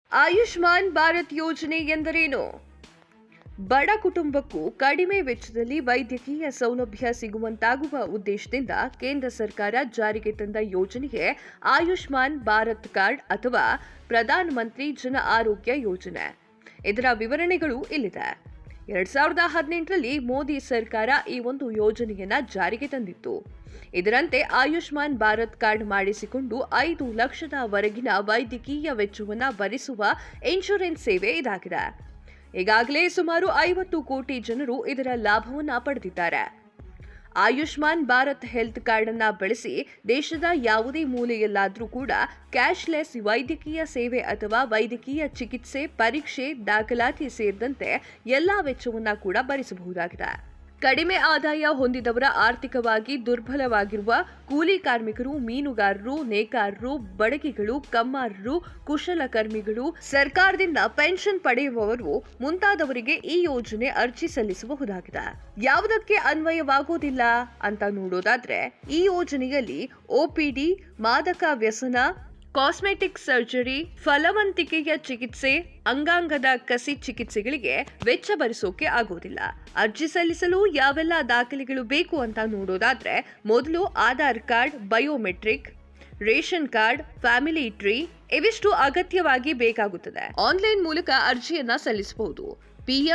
ಆಯುಷ್ಮಾನ್ ಭಾರತ್ ಯೋಜನೆ ಎಂದರೇನು? ಬಡ ಕುಟುಂಬಕ್ಕೂ ಕಡಿಮೆ ವೆಚ್ಚದಲ್ಲಿ ವೈದ್ಯಕೀಯ ಸೌಲಭ್ಯ ಸಿಗುವಂತಾಗುವ ಉದ್ದೇಶದಿಂದ ಕೇಂದ್ರ ಸರ್ಕಾರ ಜಾರಿಗೆ ತಂದ ಯೋಜನೆಗೆ ಆಯುಷ್ಮಾನ್ ಭಾರತ್ ಕಾರ್ಡ್ ಅಥವಾ ಪ್ರಧಾನ ಮಂತ್ರಿ ಜನ ಆರೋಗ್ಯ ಯೋಜನೆ. ಇದರ ವಿವರಣೆಗಳು ಇಲ್ಲಿದೆ. 2018ರಲ್ಲಿ ಮೋದಿ ಸರ್ಕಾರ ಈ ಒಂದು ಯೋಜನೆಯನ್ನ ಜಾರಿಗೆ ತಂದಿತ್ತು. ಇದರಂತೆ ಆಯುಷ್ಮಾನ್ ಭಾರತ್ ಕಾರ್ಡ್ ಮಾಡಿಸಿಕೊಂಡು 5 ಲಕ್ಷದವರೆಗಿನ ವೈದ್ಯಕೀಯ ವೆಚ್ಚವನ್ನು ಭರಿಸುವ ಇನ್ಶೂರೆನ್ಸ್ ಸೇವೆ ಇದಾಗಿದೆ. ಈಗಾಗಲೇ ಸುಮಾರು 50 ಕೋಟಿ ಜನರು ಇದರ ಲಾಭವನ್ನು ಪಡೆದಿದ್ದಾರೆ. ಆಯುಷ್ಮಾನ್ ಭಾರತ್ ಹೆಲ್ತ್ ಕಾರ್ಡ್ ಅನ್ನು ಬಳಸಿ ದೇಶದ ಯಾವುದೇ ಮೂಲೆಯಲ್ಲಾದರೂ ಕೂಡ ಕ್ಯಾಶ್ಲೆಸ್ ವೈದ್ಯಕೀಯ ಸೇವೆ ಅಥವಾ ವೈದ್ಯಕೀಯ ಚಿಕಿತ್ಸೆ, ಪರೀಕ್ಷೆ, ದಾಖಲಾತಿ ಸೇರಿದಂತೆ ಎಲ್ಲಾ ವೆಚ್ಚವನ್ನು ಕೂಡ ಭರಿಸಬಹುದಾಗಿದೆ. ಕಡಿಮೆ ಆದಾಯ ಹೊಂದಿದವರ, ಆರ್ಥಿಕವಾಗಿ ದುರ್ಬಲವಾಗಿರುವ ಕೂಲಿ ಕಾರ್ಮಿಕರು, ಮೀನುಗಾರರು, ನೇಕಾರರು, ಬಡಗಿಗಳು, ಕಮ್ಮಾರರು, ಕುಶಲಕರ್ಮಿಗಳು, ಸರ್ಕಾರದಿಂದ ಪೆನ್ಷನ್ ಪಡೆಯುವವರು ಮುಂತಾದವರಿಗೆ ಈ ಯೋಜನೆ ಅರ್ಜಿ ಸಲ್ಲಿಸಬಹುದಾಗಿದೆ. ಯಾವುದಕ್ಕೆ ಅನ್ವಯವಾಗುವುದಿಲ್ಲ ಅಂತ ನೋಡೋದಾದ್ರೆ, ಈ ಯೋಜನೆಯಲ್ಲಿ OPD, ಮಾದಕ ವ್ಯಸನ, ಕಾಸ್ಮೆಟಿಕ್ ಸರ್ಜರಿ, ಫಲವಂತಿಕೆಯ ಚಿಕಿತ್ಸೆ, ಅಂಗಾಂಗದ ಕಸಿ ಚಿಕಿತ್ಸೆಗಳಿಗೆ ವೆಚ್ಚ ಭರಿಸೋಕೆ ಆಗೋದಿಲ್ಲ. ಅರ್ಜಿ ಸಲ್ಲಿಸಲು ಯಾವೆಲ್ಲ ದಾಖಲೆಗಳು ಬೇಕು ಅಂತ ನೋಡೋದಾದ್ರೆ, ಮೊದಲು Aadhaar card, biometric, ration card, family tree ಇವಿಷ್ಟು ಅಗತ್ಯವಾಗಿ ಬೇಕಾಗುತ್ತದೆ. ಆನ್ಲೈನ್ ಮೂಲಕ ಅರ್ಜಿಯನ್ನ ಸಲ್ಲಿಸಬಹುದು.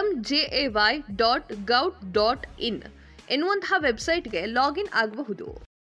pmjay.gov.in ಎನ್ನುವಂತಹ ವೆಬ್ಸೈಟ್ಗೆ ಲಾಗಿನ್ ಆಗಬಹುದು.